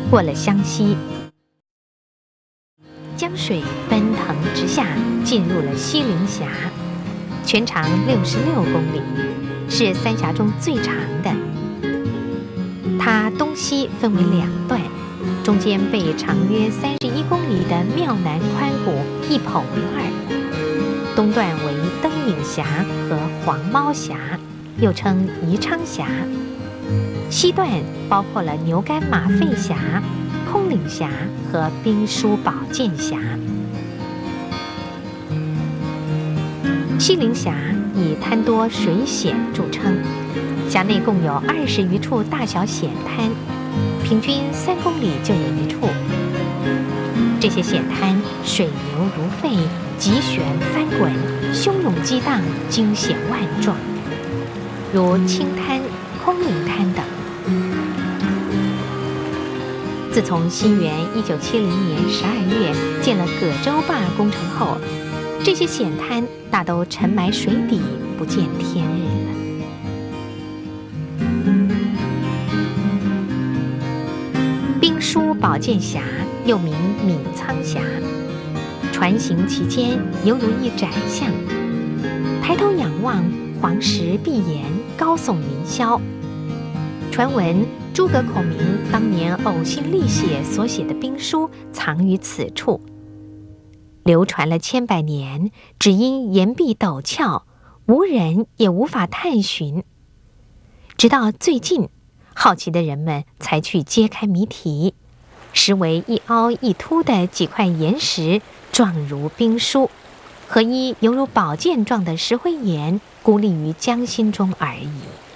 过了湘西，江水奔腾直下，进入了西陵峡，全长66公里，是三峡中最长的。它东西分为两段，中间被长约31公里的妙南宽谷一剖为二，东段为灯影峡和黄猫峡，又称宜昌峡；西段包括了牛肝马肺峡、空岭峡和兵书宝剑峡。西陵峡以滩多水险著称，峡内共有20余处大小险滩，平均3公里就有一处。这些险滩水流如沸，急旋翻滚，汹涌激荡，惊险万状，如青滩、空岭滩等。自从西元1970年12月建了葛洲坝工程后，这些险滩大都沉埋水底，不见天日了。兵书宝剑峡又名米仓峡，船行其间犹如一窄巷，抬头仰望，黄石碧岩，高耸云霄。传闻诸葛孔明当年呕心沥血所写的兵书藏于此处，流传了千百年，只因岩壁陡峭，无人也无法探寻。直到最近，好奇的人们才去揭开谜题，实为一凹一凸的几块岩石，状如兵书，和一犹如宝剑状的石灰岩孤立于江心中而已。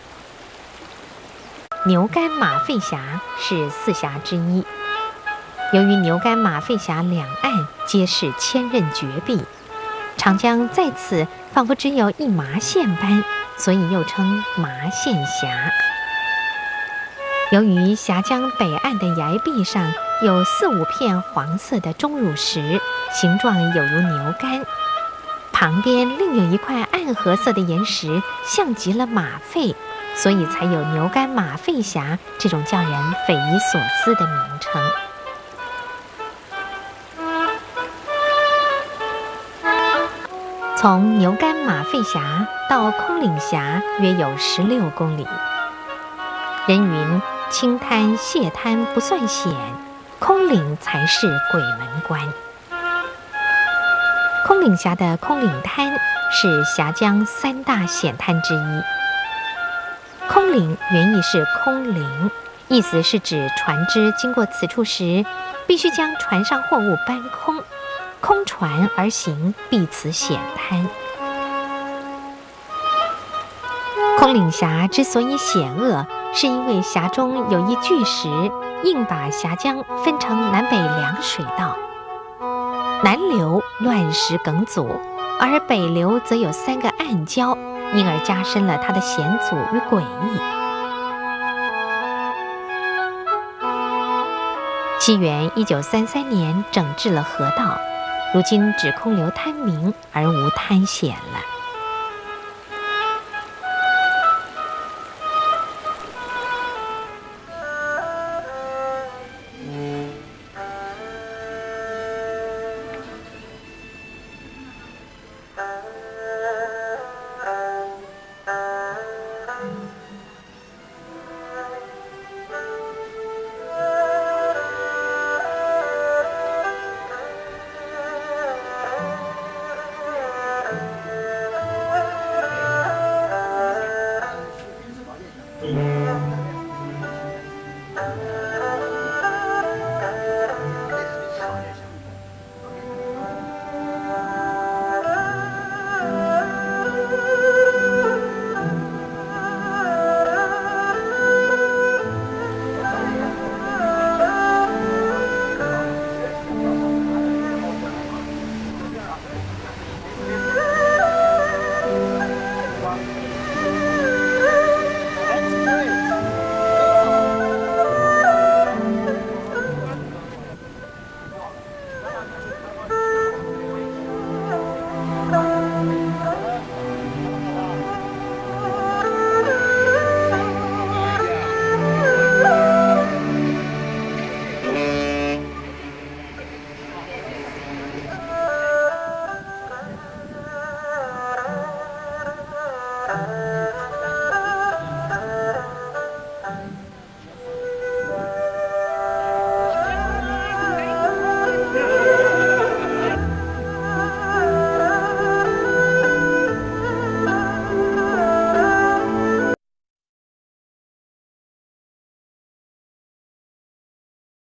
牛肝马肺峡是4峡之一，由于牛肝马肺峡两岸皆是千仞绝壁，长江在此仿佛只有一麻线般，所以又称麻线峡。由于峡江北岸的崖壁上有4、5片黄色的钟乳石，形状有如牛肝，旁边另有一块暗褐色的岩石，像极了马肺，所以才有牛肝马肺峡这种叫人匪夷所思的名称。从牛肝马肺峡到空岭峡约有16公里。人云青滩泻滩不算险，空岭才是鬼门关。空岭峡的空岭滩是峡江3大险滩之一。空岭原意是空灵，意思是指船只经过此处时，必须将船上货物搬空，空船而行，避此险滩。空岭峡之所以险恶，是因为峡中有一巨石，硬把峡江分成南北2水道，南流乱石梗阻，而北流则有3个暗礁，因而加深了它的险阻与诡异。西元1933年整治了河道，如今只空留滩名而无滩险了。